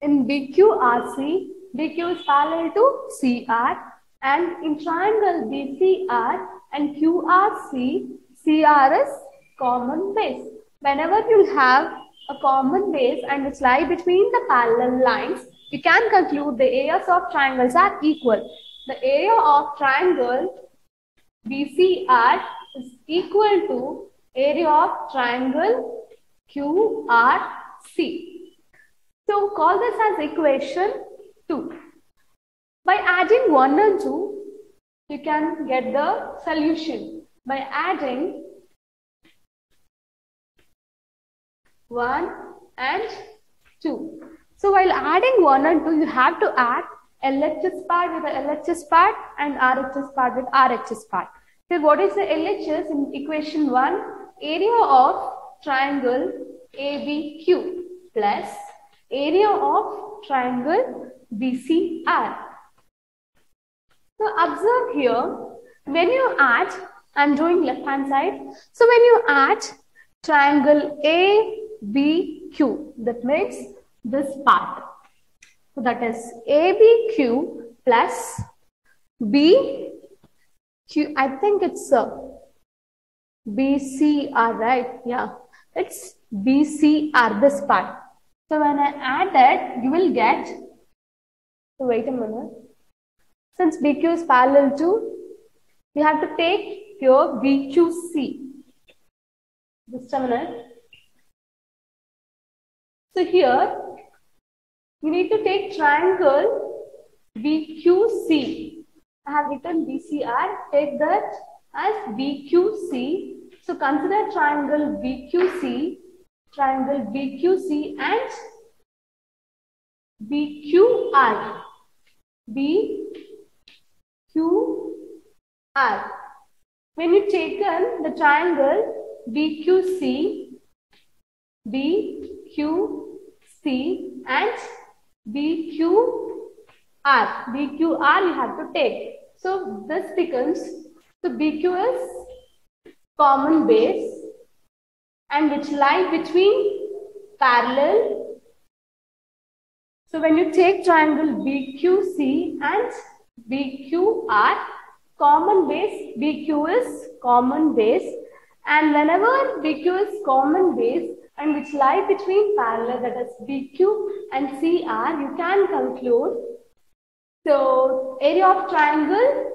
In BQRC, BQ is parallel to CR, and in triangle BCR and QRC, CR is common base. Whenever you have a common base and which lie between the parallel lines, you can conclude the areas of triangles are equal. The area of triangle BCR is equal to area of triangle QRC. So call this as equation 2. By adding 1 and 2, you can get the solution. By adding 1 and 2. So while adding 1 and 2, you have to add LHS part with the LHS part and RHS part with RHS part. So what is the LHS in equation 1? Area of triangle ABQ plus area of triangle BCR. So observe here, when you add, I'm doing left hand side. So when you add triangle ABQ, that makes this part. So that is ABQ plus BQ, I think it's BCR, right? Yeah, it's BCR, this part. So when I add that, you will get, so wait a minute. Since BQ is parallel to, you have to take your BQC. Just a minute. So here, you need to take triangle BQC. I have written BCR, take that as BQC. So consider triangle BQC and BQR. BQR. When you taken the triangle BQC and BQR you have to take. So this becomes, so BQ is common base and which lie between parallel. So when you take triangle BQC and BQR, common base, BQ is common base, and whenever BQ is common base and which lie between parallel, that is BQ and CR, you can conclude. So area of triangle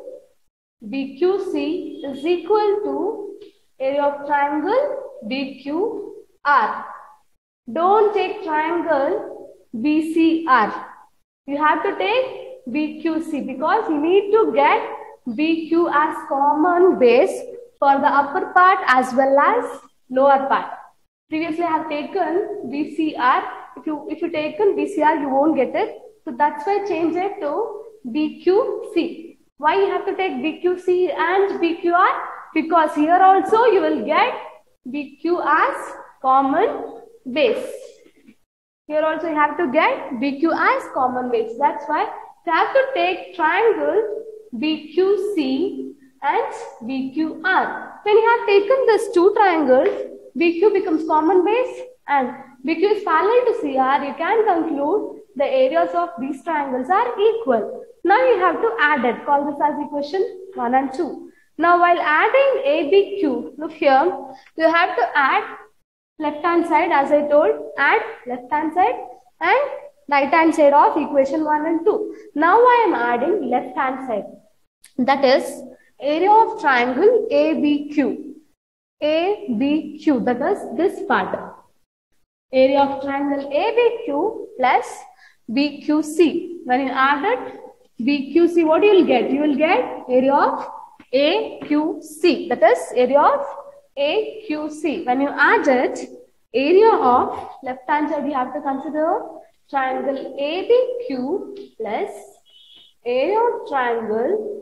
BQC is equal to area of triangle BQR. Don't take triangle BCR. You have to take BQC because you need to get BQ as common base for the upper part as well as lower part. Previously I have taken BCR. If you taken BCR, you won't get it. So that's why I change it to BQC. Why you have to take BQC and BQR? Because here also you will get BQ as common base. Here also you have to get BQ as common base. That's why you have to take triangle BQC and BQR. When you have taken these two triangles, BQ becomes common base and BQ is parallel to CR, you can conclude the areas of these triangles are equal. Now you have to add it. Call this as equation 1 and 2. Now while adding ABQ, look here, you have to add left hand side, as I told, add left hand side and right hand side of equation 1 and 2. Now I am adding left hand side. That is area of triangle ABQ. ABQ, that is this part. Area of triangle ABQ plus BQC. When you add it, BQC, what you will get? You will get area of AQC. That is area of AQC. When you add it, area of left hand side, you have to consider triangle ABQ plus area of triangle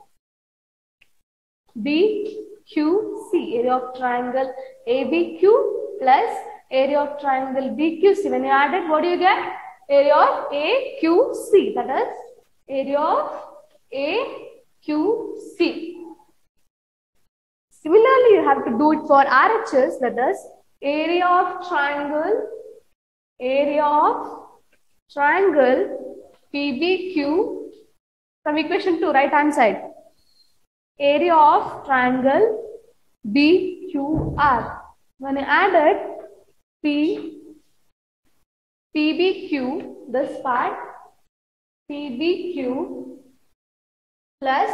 BQC. Area of triangle ABQ plus area of triangle BQC. When you add it, what do you get? Area of AQC. That is area of AQC. Similarly, you have to do it for RHS. That is area of triangle PBQ from equation 2, right hand side. Area of triangle BQR. When you add it, PBQ, this part, PBQ plus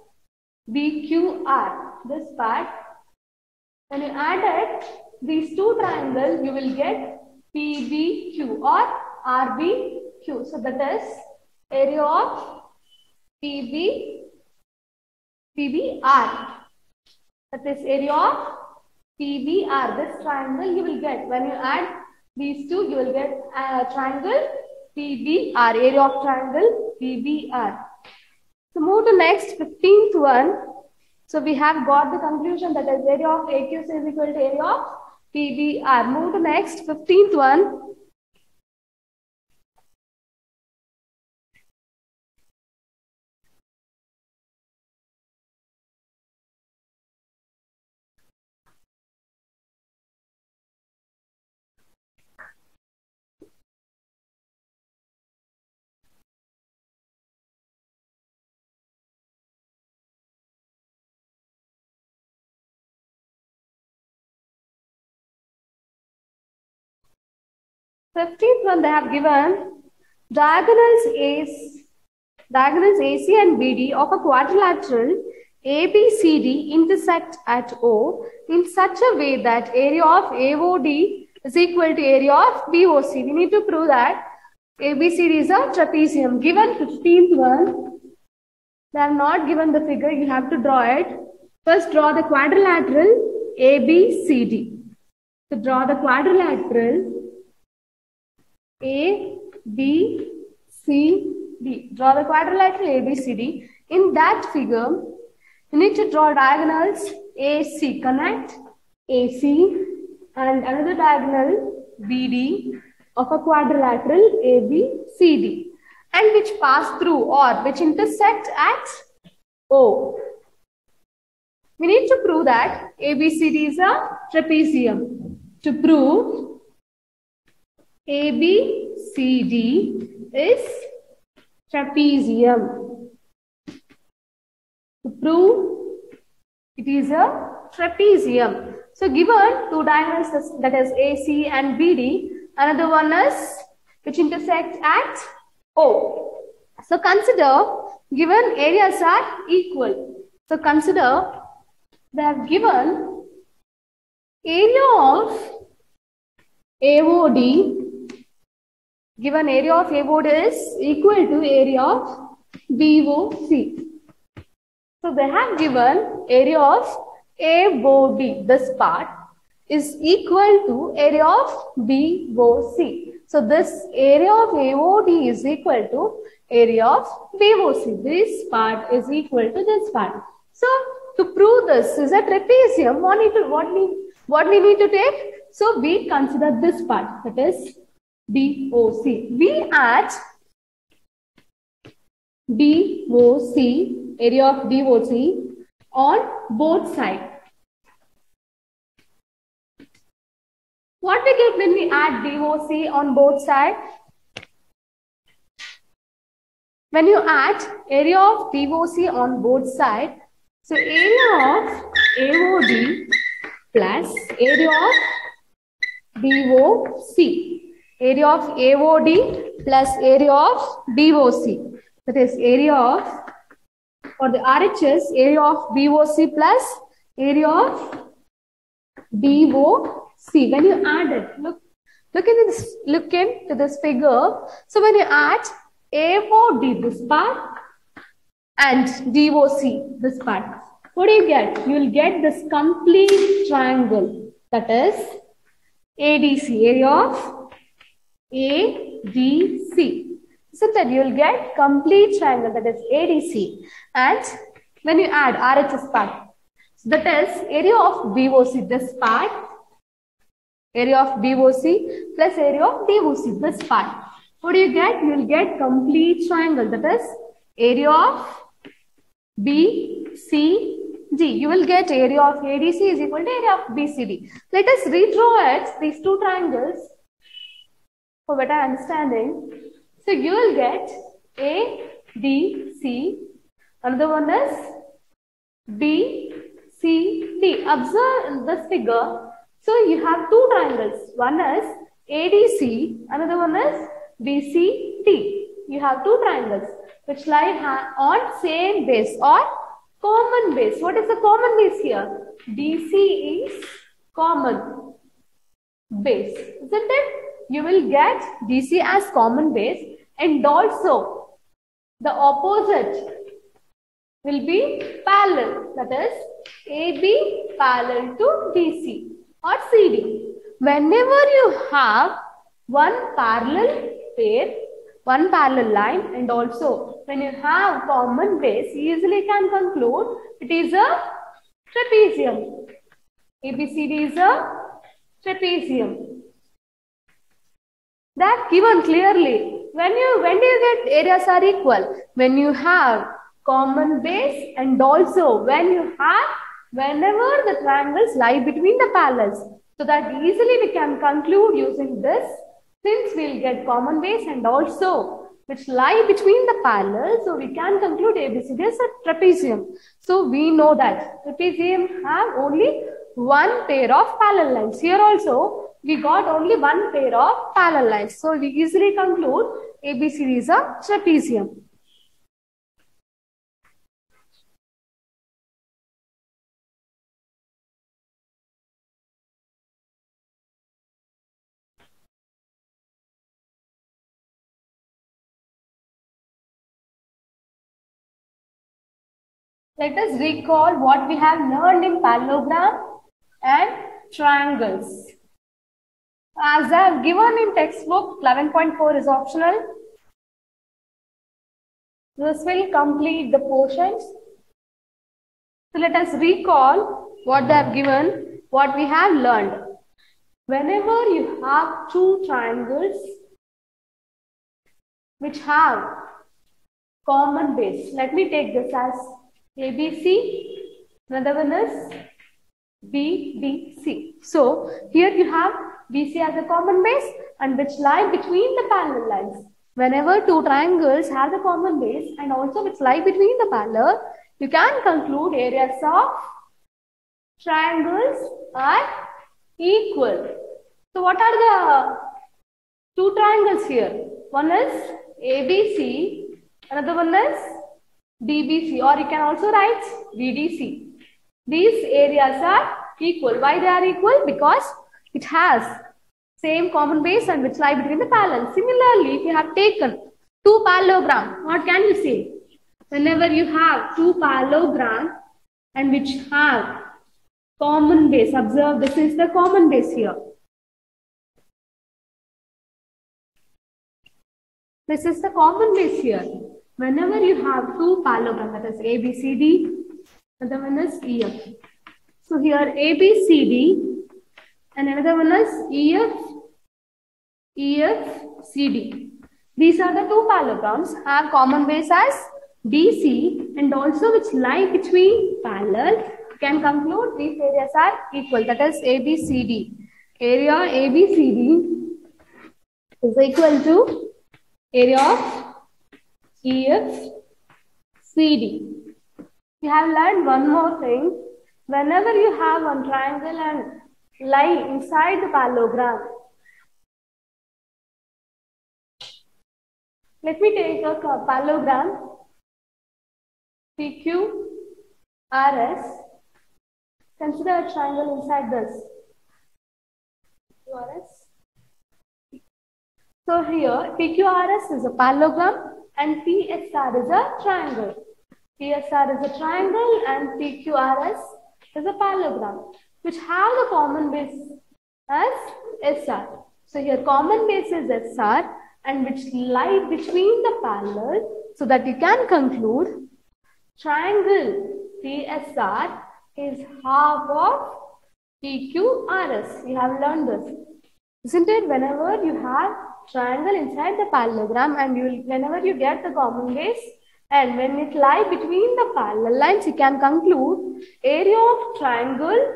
BQR, this part. When you add these two triangles, you will get PBQ or RBQ. So that is area of PBR. That is area of PBR. This triangle you will get. When you add these two, you will get triangle PBR. Area of triangle PBR. So move to next 15th one. So we have got the conclusion that is area of AQC is equal to area of PBR. Move to next 15th one. Fifteenth one, they have given diagonals AC and BD of a quadrilateral ABCD intersect at O in such a way that area of AOD is equal to area of BOC. We need to prove that ABCD is a trapezium. Given 15th one, they have not given the figure. You have to draw it. First, draw the quadrilateral ABCD. So draw the quadrilateral A, B, C, D. Draw the quadrilateral A, B, C, D. In that figure, you need to draw diagonals AC. Connect AC and another diagonal BD of a quadrilateral ABCD and which pass through or which intersect at O. We need to prove that ABCD is a trapezium. To prove ABCD is trapezium. To prove it is a trapezium. So given two diagonals, that is AC and BD, another one is which intersect at O. So consider given areas are equal. So consider they have given area of AOD. Given area of AOD is equal to area of BOC. So they have given area of AOD, this part, is equal to area of BOC. So this area of AOD is equal to area of BOC. This part is equal to this part. So to prove this is a trapezium, what we need to take? So we consider this part, that is BOC. We add BOC, area of BOC on both sides. What we get when we add BOC on both sides? When you add area of BOC on both sides, so area of AOD plus area of BOC. Area of AOD plus area of BOC. That is area of, for the RHS, area of BOC plus area of BOC. When you add it, look into this figure. So when you add AOD, this part, and DOC, this part, what do you get? You will get this complete triangle, that is ADC, area of ADC. So that you will get complete triangle, that is ADC. And when you add RHS part, so that is area of BOC, this part, area of BOC plus area of DOC, this part. What do you get? You will get complete triangle, that is area of BCD. You will get area of ADC is equal to area of BCD. Let us redraw it, these two triangles, for better understanding. So you will get A, D, C. Another one is B, C, D. Observe this figure. So you have two triangles. One is ADC, another one is BCD. You have two triangles which lie on same base or common base. What is the common base here? DC is common base, isn't it? You will get DC as common base, and also the opposite will be parallel, that is AB parallel to DC or CD. Whenever you have one parallel pair, one parallel line, and also when you have common base, you easily can conclude it is a trapezium. ABCD is a trapezium. That given clearly. When do you get areas are equal? When you have common base, and also whenever the triangles lie between the parallels. So that easily we can conclude using this, since we will get common base and also which lie between the parallels. So we can conclude ABCD as a trapezium. So we know that trapezium have only one pair of parallel lines. Here also we got only one pair of parallel lines. So we easily conclude ABCD is a trapezium. Let us recall what we have learned in parallelogram and triangles. As I have given in textbook, 11.4 is optional. This will complete the portions. So let us recall what they have given, what we have learned. Whenever you have two triangles which have common base, let me take this as ABC, another one is BDC. So here you have BC as a common base and which lie between the parallel lines. Whenever two triangles have the common base and also which lie between the parallel, you can conclude areas of triangles are equal. So what are the two triangles here? One is ABC, another one is DBC, or you can also write BDC. These areas are equal. Why they are equal? Because it has same common base and which lie between the parallel. Similarly, if you have taken two parallelogram, what can you say? Whenever you have two parallelogram and which have common base, observe this is the common base here. This is the common base here. Whenever you have two parallelogram, that is ABCD, another one is EF. So here ABCD and another one is EFCD. These are the two parallelograms have common base as DC and also which lie between parallel. You can conclude these areas are equal, that is ABCD. Area ABCD is equal to area of EFCD. You have learned one more thing. Whenever you have one triangle and lie inside the parallelogram, let me take a parallelogram PQRS. Consider a triangle inside this. So here PQRS is a parallelogram and PSR is a triangle. PSR is a triangle and PQRS is a parallelogram which have the common base as SR. So here common base is SR and which lie between the parallel, so that you can conclude triangle PSR is half of PQRS. You have learned this, isn't it? Whenever you have triangle inside the parallelogram and whenever you get the common base and when it lie between the parallel lines, you can conclude area of triangle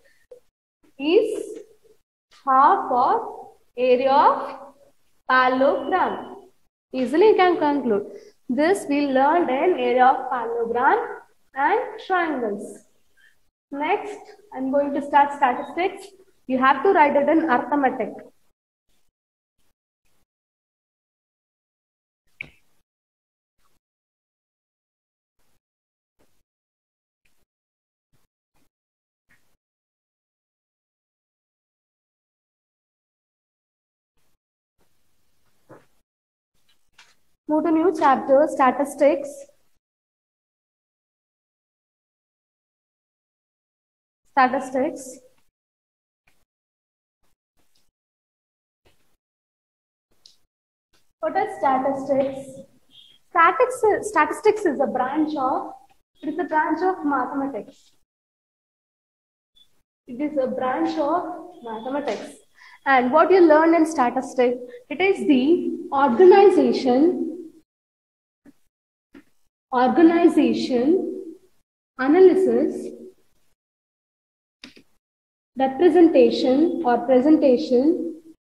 is half of area of parallelogram. Easily you can conclude. This we learned in area of parallelogram and triangles. Next, I'm going to start statistics. You have to write it in arithmetic. Move to new chapter, statistics. Statistics. What is statistics? Statistics is a branch of mathematics. It is a branch of mathematics. And what you learn in statistics, it is the organization, analysis, representation or presentation,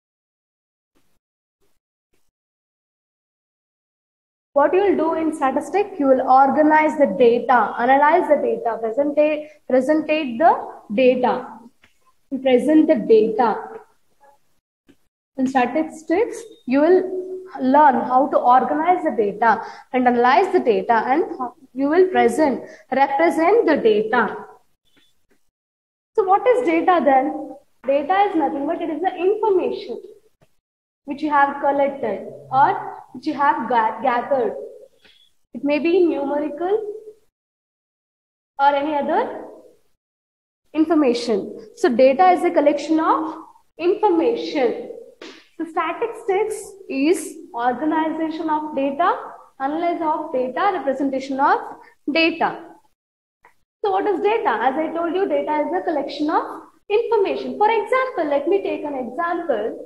what you will do in statistics, you will organize the data, analyze the data, present the data, present the data. In statistics, you will learn how to organize the data and analyze the data, and you will represent the data. So what is data then? Data is nothing but it is the information which you have collected or which you have gathered. It may be numerical or any other information. So data is a collection of information. So statistics is organization of data, analysis of data, representation of data. So what is data? As I told you, data is a collection of information. For example, let me take an example.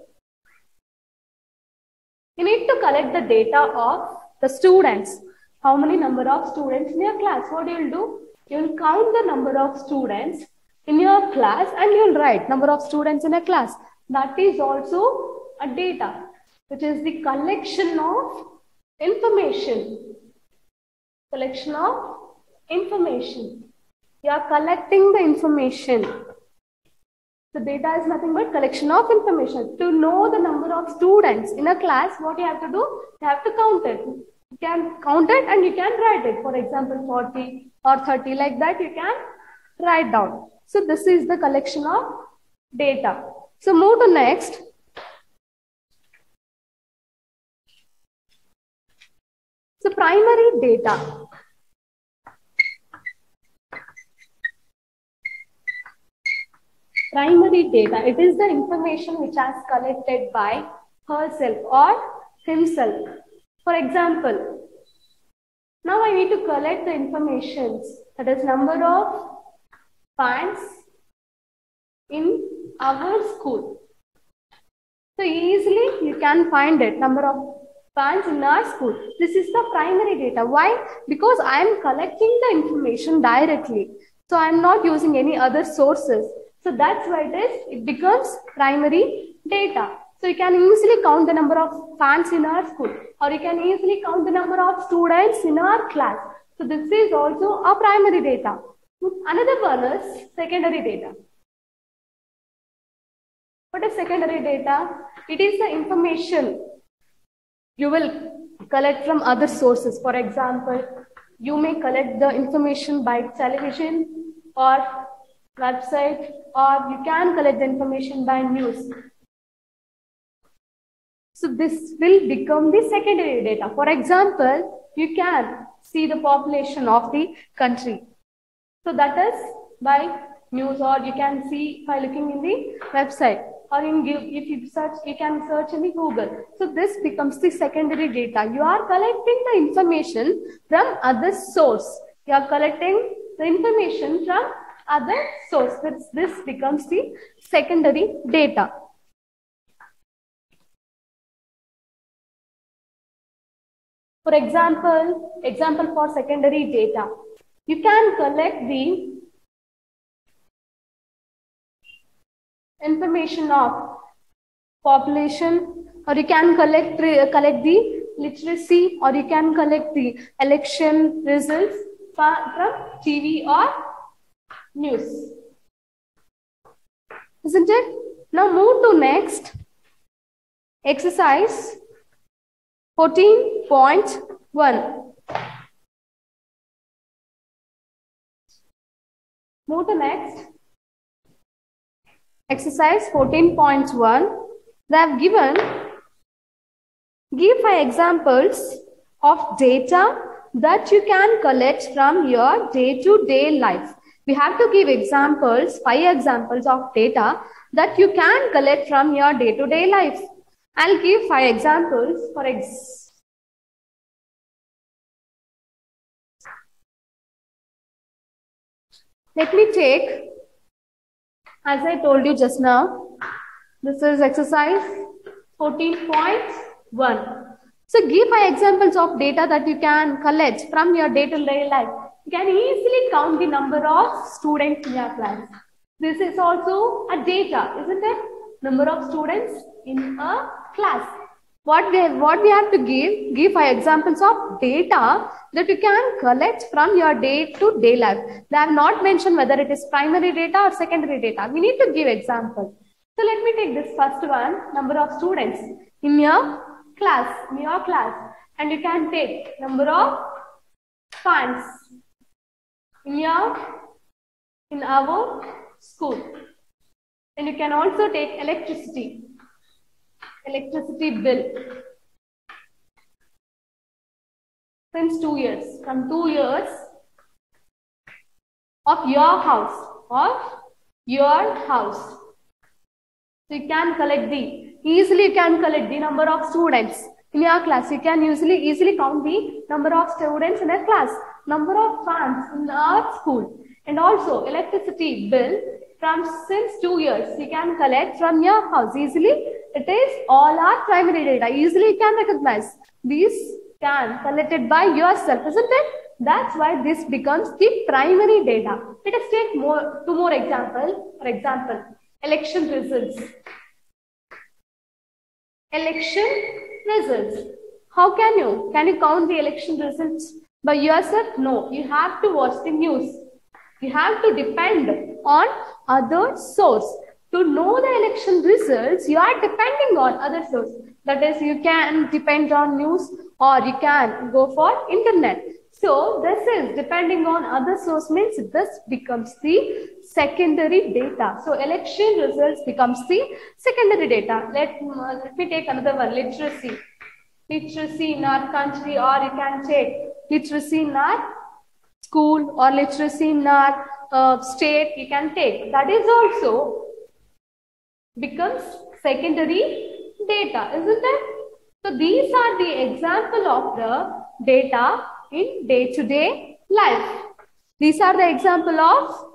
You need to collect the data of the students. How many number of students in your class? What you will do? You will count the number of students in your class and you will write number of students in a class. That is also a data, which is the collection of information. Collection of information. You are collecting the information. The data is nothing but collection of information. To know the number of students in a class, what you have to do? You have to count it. You can count it and you can write it. For example, 40 or 30, like that you can write down. So this is the collection of data. So move to next. So primary data. Primary data, it is the information which has collected by herself or himself. For example, now I need to collect the information, that is number of fans in our school. So easily you can find it, number of fans in our school. This is the primary data. Why? Because I am collecting the information directly. So I am not using any other sources. So that's why it becomes primary data. So you can easily count the number of fans in our school, or you can easily count the number of students in our class. So this is also a primary data. Another one is secondary data. What is secondary data? It is the information you will collect from other sources. For example, you may collect the information by television or website, or you can collect the information by news. So this will become the secondary data. For example, you can see the population of the country. So that is by news, or you can see by looking in the website, or if you search, you can search in the Google. So this becomes the secondary data. You are collecting the information from other source. You are collecting the information from other source. This becomes the secondary data. For example for secondary data, you can collect the information of population, or you can collect the literacy, or you can collect the election results from TV or news. Isn't it? Now move to next exercise 14.1. Move to next exercise 14.1. They have given, give 5 examples of data that you can collect from your day-to-day life. We have to give examples, 5 examples of data that you can collect from your day-to-day life. I'll give 5 examples for let me take, as I told you just now, this is exercise 14.1. So give 5 examples of data that you can collect from your day-to-day life. You can easily count the number of students in your class. This is also a data, isn't it? Number of students in a class. What we have to give 5 examples of data that you can collect from your day-to-day life. They have not mentioned whether it is primary data or secondary data. We need to give examples. So let me take this first one, number of students in your class, and you can take number of fans in our school, and you can also take electricity bill since 2 years, from 2 years of your house, So you can collect easily collect the number of students in your class. You can easily count the number of students in a class, number of fans in our school, and also electricity bill from since 2 years. You can collect from your house easily. It is all our primary data. Easily you can recognize. These can collected by yourself, isn't it? That's why this becomes the primary data. Let us take 2 more examples. For example, election results. How can you count the election results by yourself? No, you have to watch the news. You have to depend on other source. To know the election results, you are depending on other source. That is, you can depend on news or you can go for internet. So this is depending on other source, means this becomes the secondary data. So election results becomes the secondary data. Let me take another one, literacy. Literacy in our country, or you can take literacy in our school or literacy in our state, you can take. That is also becomes secondary data, isn't it? So these are the example of the data in day-to-day life. These are the example of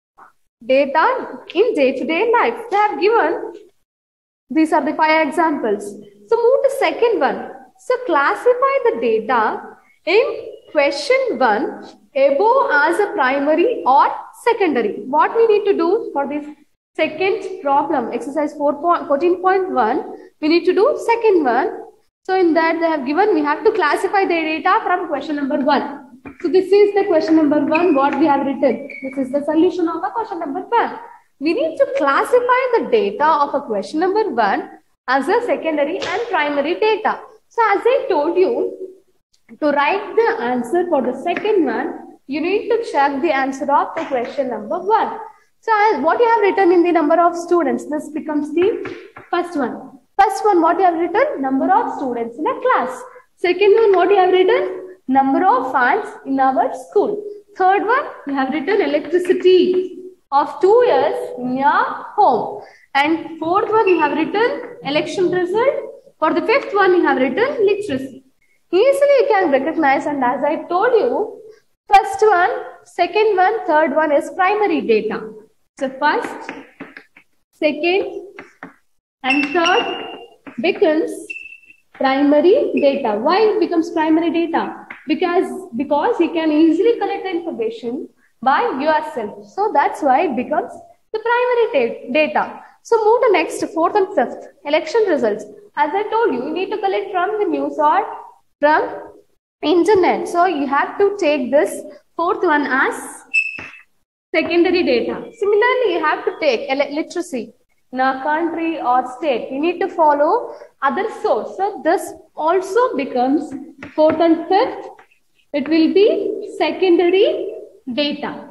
data in day-to-day life. They have given, these are the 5 examples. So move to second one. So classify the data in question 1 above as a primary or secondary. What we need to do for this second problem, exercise 14.1, we need to do second one. So in that they have given, we have to classify the data from question number 1. So this is the question number 1, what we have written. This is the solution of a question number 1. We need to classify the data of a question number 1 as a secondary and primary data. So as I told you, to write the answer for the second one, you need to check the answer of the question number 1. So what you have written in the number of students, this becomes the first one. First one, what you have written? Number of students in a class. Second one, what you have written? Number of fans in our school. Third one, you have written electricity of 2 years in your home. And fourth one, you have written election result. For the fifth one, you have written literacy. Easily you can recognize, and as I told you, first one, second one, third one is primary data. So first, second, and third becomes primary data. Why it becomes primary data? Because you can easily collect the information by yourself. So that's why it becomes the primary data. So move to next, fourth and fifth, election results. As I told you, you need to collect from the news or from internet. So you have to take this fourth one as secondary data. Similarly, you have to take literacy in a country or state. You need to follow other source. So this also becomes fourth and fifth. It will be secondary data.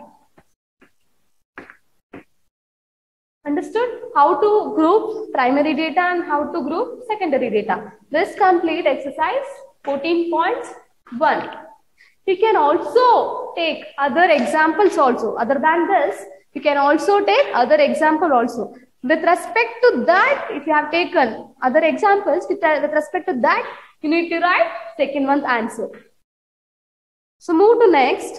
Understood? How to group primary data and how to group secondary data. This complete exercise 14.1. You can also take other examples also. Other than this, you can also take other example also. With respect to that, if you have taken other examples, with respect to that, you need to write second one's answer. So move to next.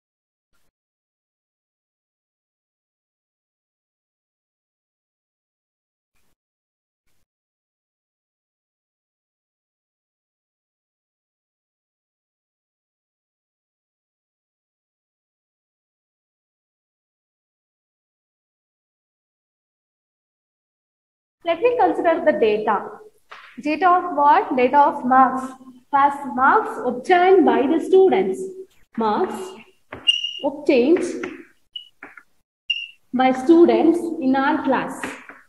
Let me consider the data. Data of what? Data of marks. First, marks obtained by the students. Marks obtained by students in our class.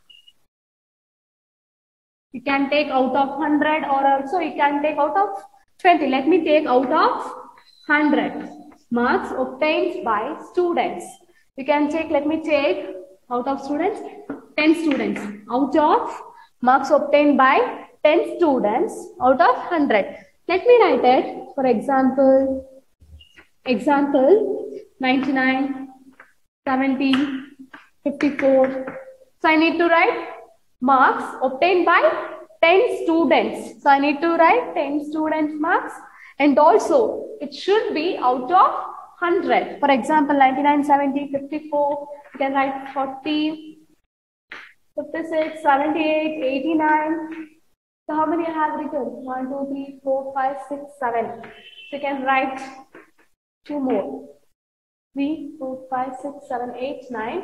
You can take out of 100 or also you can take out of 20. Let me take out of 100. Marks obtained by students. You can take, let me take out of students, 10 students. Out of marks obtained by 10 students out of 100. Let me write it. For example, 99, 70, 54. So I need to write marks obtained by 10 students. So I need to write 10 students marks, and also it should be out of 100. For example, 99, 70, 54. You can write 40, 56, 78, 89. So how many I have written? 1, 2, 3, 4, 5, 6, 7. So you can write 2 more. 3, 4, 5, 6, 7, 8, 9.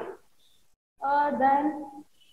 Then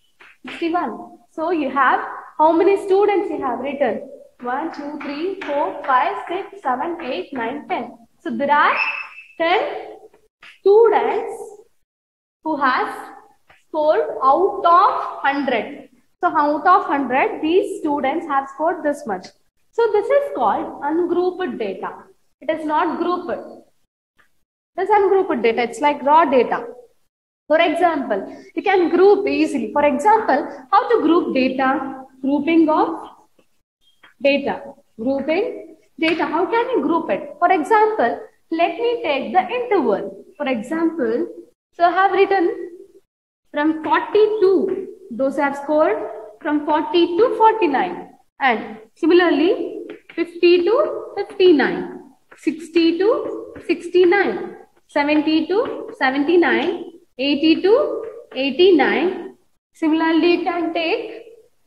61. So you have how many students you have written? 1, 2, 3, 4, 5, 6, 7, 8, 9, 10. So there are 10 students who has scored out of 100. So out of 100, these students have scored this much. So this is called ungrouped data. It is not grouped. This ungrouped data, it's like raw data. For example, you can group easily. For example, how to group data? Grouping of data. Grouping data. How can you group it? For example, let me take the interval. For example, so I have written from 42. Those have scored from 40 to 49. And similarly, 50 to 59. 60 to 69. 70 to 79. 80 to 89. Similarly, you can take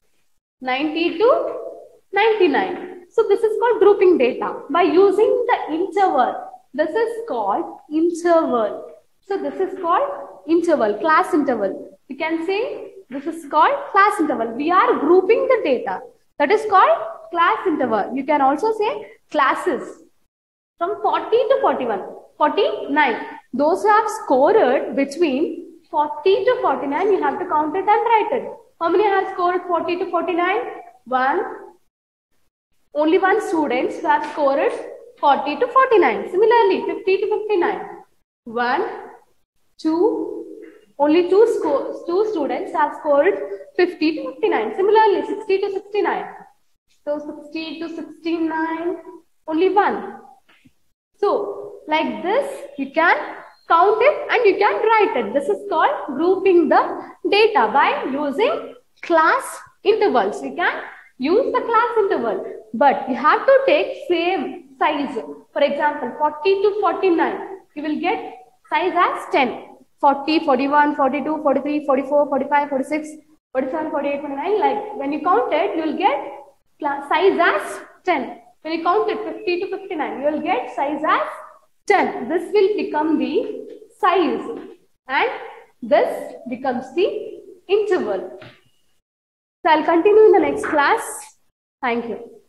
90 to 99. So this is called grouping data by using the interval. This is called interval. So this is called interval, class interval. You can say this is called class interval. We are grouping the data. That is called class interval. You can also say classes. From 40 to 41. 49. Those who have scored between 40 to 49, you have to count it and write it. How many have scored 40 to 49? 1. Only one student who have scored 40 to 49. Similarly, 50 to 59. 1, 2. Only two students have scored 50 to 59. Similarly, 60 to 69. So 60 to 69. Only one. So, like this, you can count it and you can write it. This is called grouping the data by using class intervals. You can use the class interval, but you have to take same size. For example, 40 to 49, you will get size as 10. 40, 41, 42, 43, 44, 45, 46, 47, 48, 49. Like when you count it, you will get size as 10. When you count it 50 to 59, you will get size as 10. This will become the size and this becomes the interval. So I'll continue in the next class. Thank you.